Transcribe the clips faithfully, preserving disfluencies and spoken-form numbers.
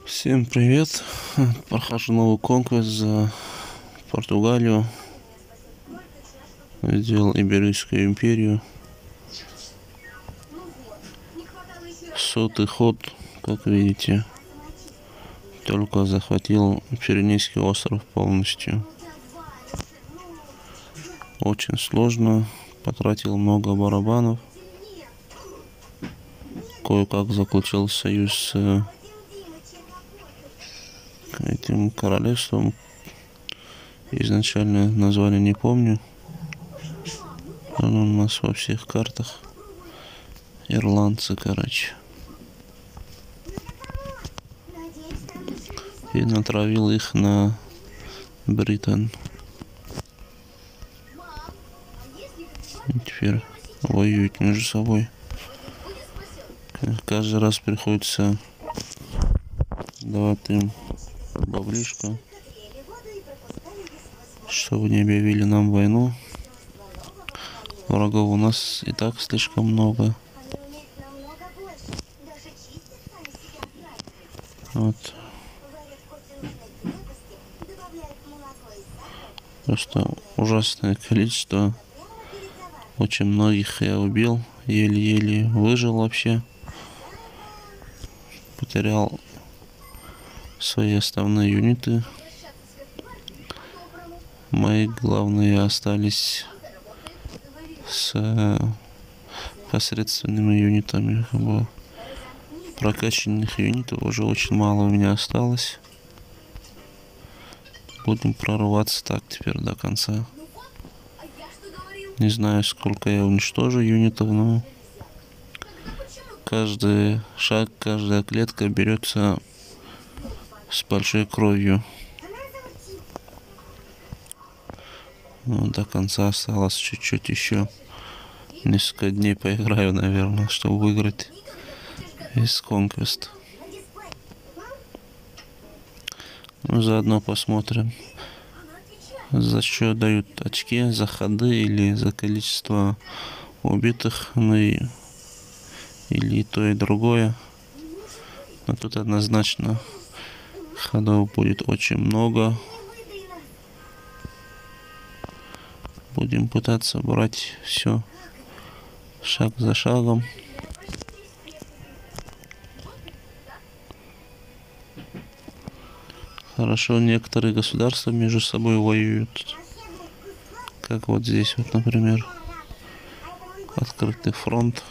Всем привет! Прохожу новый конкурс за Португалию. Сделал Иберийскую империю. Сотый ход, как видите. Только захватил Пиренейский остров полностью. Очень сложно. Потратил много барабанов. Кое-как заключил союз с этим королевством. Изначально название не помню. Оно у нас во всех картах. Ирландцы, короче. И натравил их на Британ. И теперь воюют между собой. Каждый раз приходится давать им баблишко, чтобы не объявили нам войну. Врагов у нас и так слишком много. Вот. Просто ужасное количество. Очень многих я убил. Еле-еле выжил вообще. Потерял свои основные юниты. Мои главные остались с посредственными юнитами. Как бы прокачанных юнитов уже очень мало у меня осталось. Будем прорываться так теперь до конца. Не знаю, сколько я уничтожу юнитов, но каждый шаг, каждая клетка берется с большой кровью. Ну, до конца осталось чуть-чуть еще. Несколько дней поиграю, наверное, чтобы выиграть весь Conquest. Ну, заодно посмотрим, за что дают очки, за ходы или за количество убитых, ну и или и то, и другое. Но тут однозначно ходов будет очень много. Будем пытаться брать все шаг за шагом. Хорошо, некоторые государства между собой воюют. Как вот здесь вот, например, открытый фронт.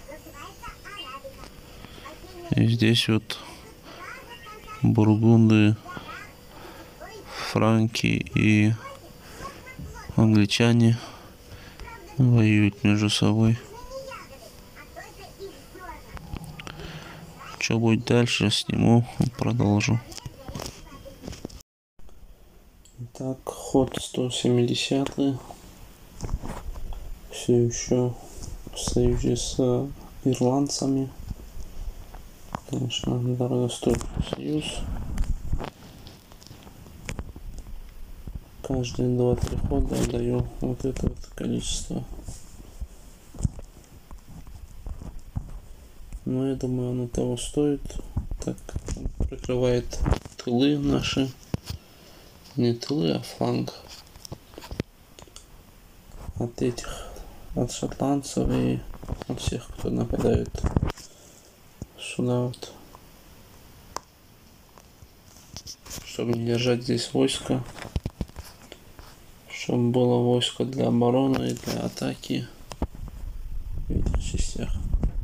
И здесь вот бургунды, франки и англичане воюют между собой. Что будет дальше, сниму, продолжу. Итак, ход сто семидесятый. Все еще в союзе с ирландцами. Конечно, дорогостоящий союз. Каждые два-три хода даю вот это вот количество. Но я думаю, оно того стоит, так как он прикрывает тылы наши. Не тылы, а фланг. От этих, от шотландцев и от всех, кто нападает сюда вот. Чтобы не держать здесь войско. Чтобы было войско для обороны и для атаки в этих частях.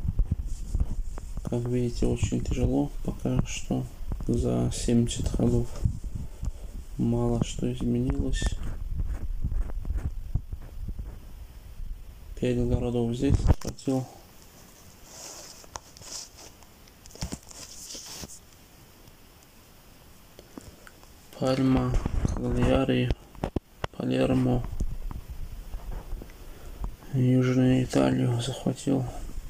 Как видите, очень тяжело пока что. За семьдесят ходов мало что изменилось. Пять городов здесь захватил. Пальма, Каgliari, Палермо. Южную Италию захватил.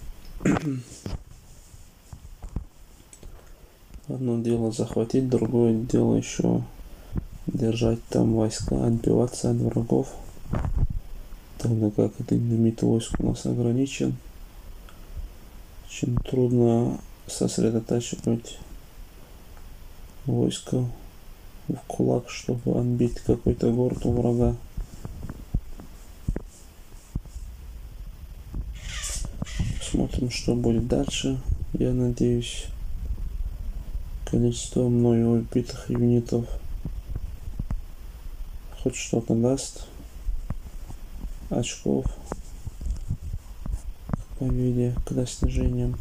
Одно дело захватить, другое дело еще держать там войска, отбиваться от врагов. Тогда как лимит войск у нас ограничен. Очень трудно сосредотачивать войско в кулак, чтобы отбить какой-то город у врага. Посмотрим, что будет дальше. Я надеюсь, количество мною убитых юнитов хоть что-то даст. Очков к победе, к достижениям.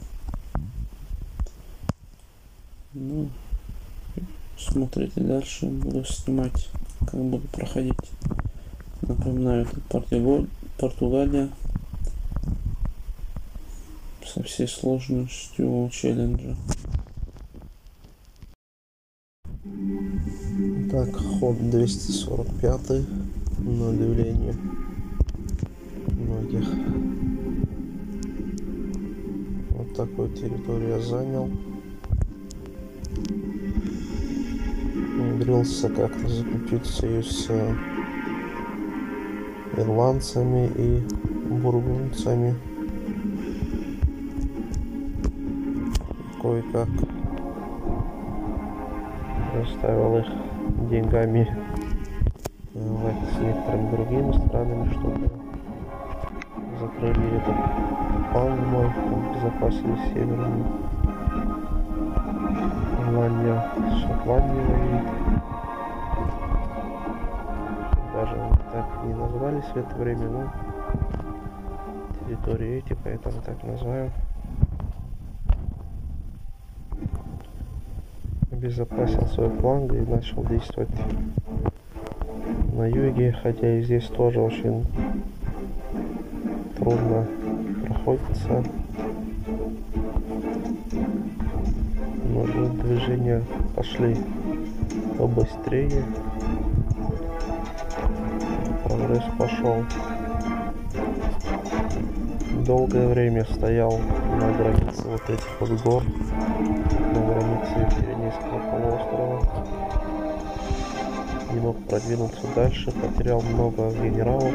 Ну, смотрите дальше. Буду снимать, как буду проходить. Напоминаю, это Португалия, Португалия со всей сложностью челленджа. Так, ход двести сорок пятый, на удивление многих. Вот такую территорию я занял. Умудрился как-то заключить союз с ирландцами и бургундцами. Кое-как заставил их деньгами воевать с некоторыми другими странами, чтобы закрыли этот план мой, обезопасили северную Ирландия с Шотландией воюет. Даже так не назвались в это время, но территории эти, поэтому так называю. Обезопасил свой фланг и начал действовать на юге, хотя и здесь тоже очень трудно проходится, но движения пошли побыстрее, прогресс пошел. Долгое время стоял на границе вот этих вот гор, на границе Пиренейского полуострова. Не мог продвинуться дальше, потерял много генералов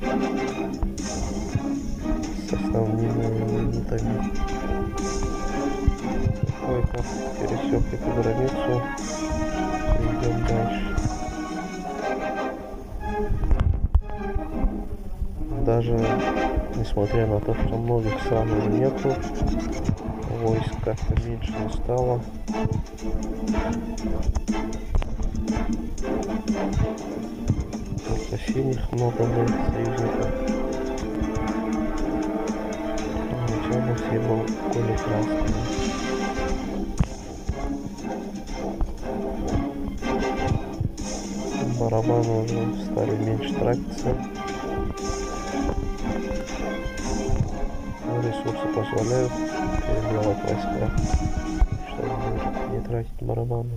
с основными юнитами. Кое-как пересек эту границу и идем дальше. Даже несмотря на то, что многих стран уже нету, войск как-то меньше не стало. У соседних много моих союзников. Ничего, мы все был более красный. Барабаны уже стали меньше тратиться. Ресурсы позволяют переделать войска, чтобы не тратить барабаны.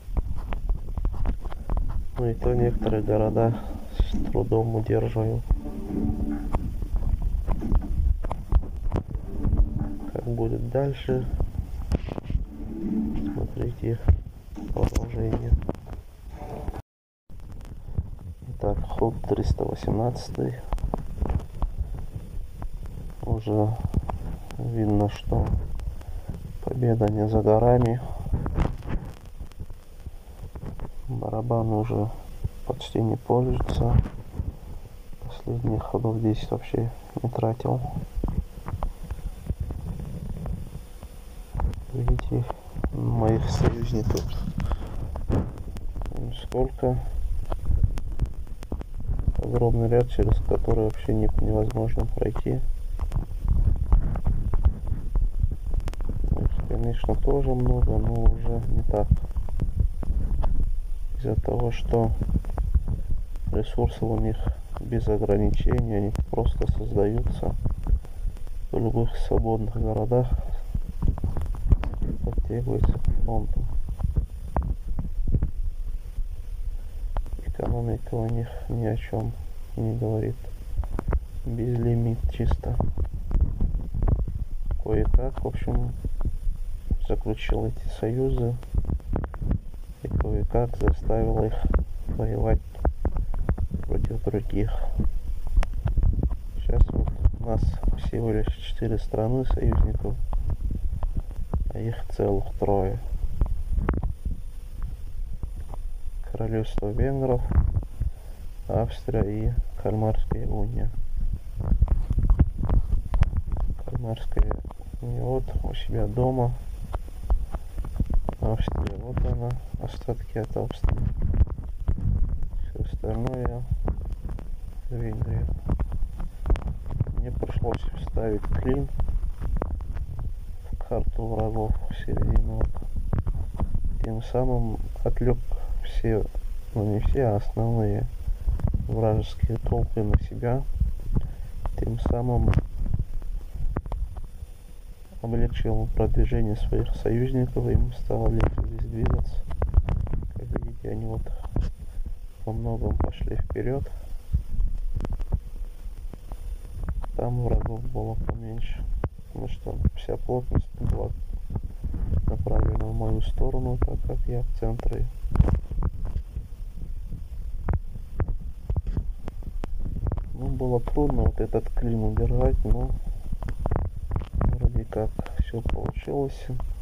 Ну и то некоторые города с трудом удерживаю. Как будет дальше, смотрите продолжение. Итак, ход триста восемнадцатый. Уже видно, что победа не за горами. Барабаны уже почти не пользуются. Последних ходов десять вообще не тратил. Видите, моих союзников сколько. Огромный ряд, через который вообще невозможно пройти. Конечно, тоже много, но уже не так. Из-за того, что ресурсы у них без ограничений, они просто создаются в любых свободных городах, подтягиваются к фронту. Экономика у них ни о чем не говорит. Безлимит чисто. Кое-как, в общем, заключил эти союзы и кое-как заставил их воевать против других. Сейчас вот у нас всего лишь четыре страны союзников, а их целых трое. Королевство венгров, Австрия и Кальмарская уния. Кальмарская уния вот у себя дома. Австрия, вот она, остатки от Австрии. Все остальное в Венгрию. Мне пришлось вставить клин в карту врагов в середину. Тем самым отвлек все, ну не все, а основные вражеские толпы на себя. Тем самым облегчил продвижение своих союзников, им стало легче здесь двигаться. Как видите, они вот во многом пошли вперед. Там врагов было поменьше, потому что вся плотность была направлена в мою сторону, так как я в центре. Ну, было трудно вот этот клин удержать, но вроде как все получилось.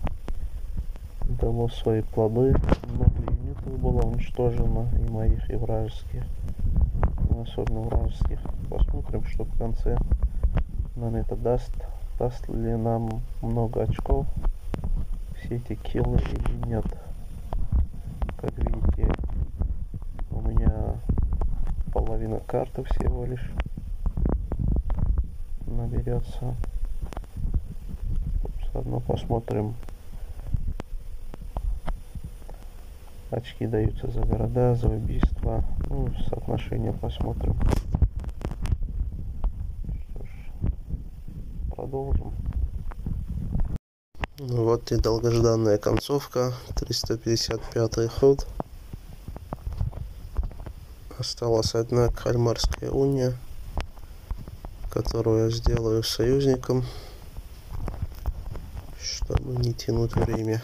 Дало свои плоды. Много юнитов было уничтожено, и моих, и вражеских. Ну, особенно вражеских. Посмотрим, что в конце нам это даст. Даст ли нам много очков все эти киллы или нет. Как видите, у меня половина карты всего лишь наберется. Заодно посмотрим. Очки даются за города, за убийства. Ну, соотношение посмотрим. Что ж, продолжим. Вот и долгожданная концовка. триста пятьдесят пятый ход. Осталась одна Кальмарская уния, которую я сделаю союзником, чтобы не тянуть время.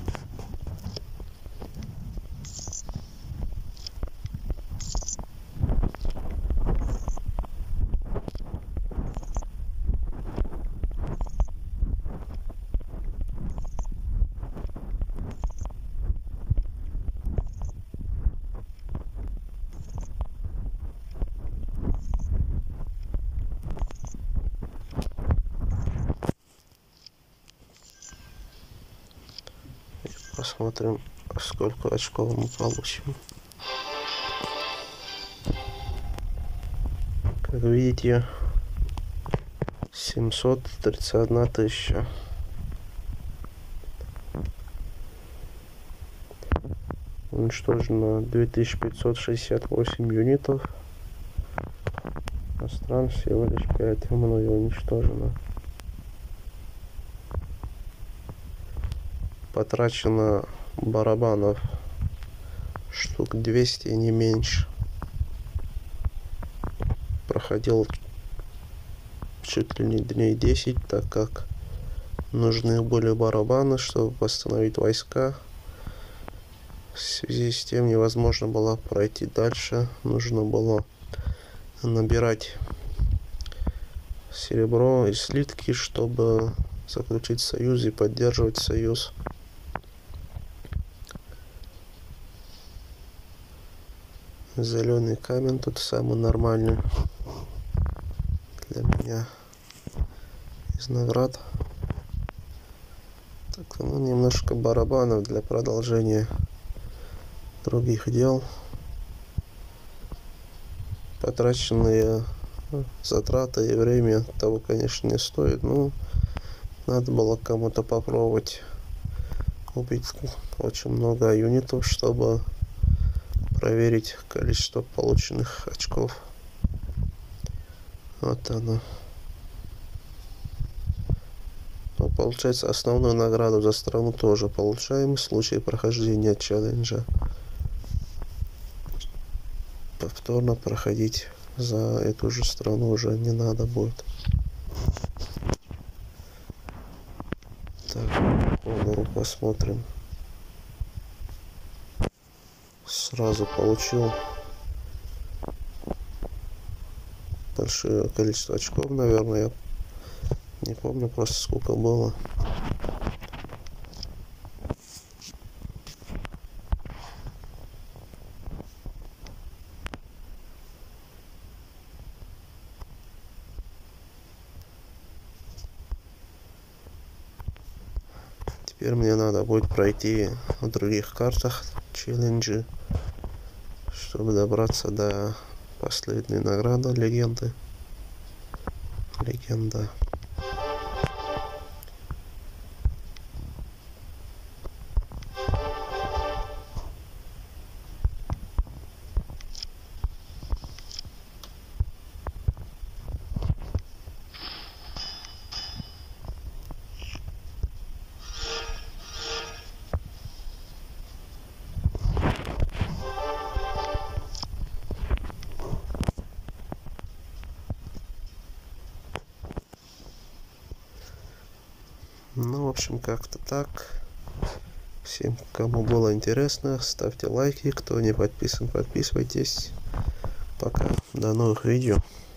Посмотрим, сколько очков мы получим. Как видите, семьсот тридцать одна тысяча. Уничтожено две тысячи пятьсот шестьдесят восемь юнитов. А стран всего лишь пять мною уничтожено. Потрачено барабанов штук двести, не меньше. Проходил чуть ли не дней десять, так как нужны были барабаны, чтобы восстановить войска. В связи с тем невозможно было пройти дальше. Нужно было набирать серебро и слитки, чтобы заключить союз и поддерживать союз. Зеленый камень тут самый нормальный для меня из наград. Так, ну немножко барабанов для продолжения других дел. Потраченные затраты и время того, конечно, не стоит. Но надо было кому-то попробовать убить очень много юнитов, чтобы проверить количество полученных очков. Вот оно. Но получается, основную награду за страну тоже получаем в случае прохождения челленджа. Повторно проходить за эту же страну уже не надо будет. Так, ну, посмотрим. Сразу получил большое количество очков, наверное, я не помню просто сколько было. Теперь мне надо будет пройти в других картах челленджи, чтобы добраться до последней награды легенды. Легенда. Ну, в общем, как-то так. Всем, кому было интересно, ставьте лайки. Кто не подписан, подписывайтесь. Пока. До новых видео.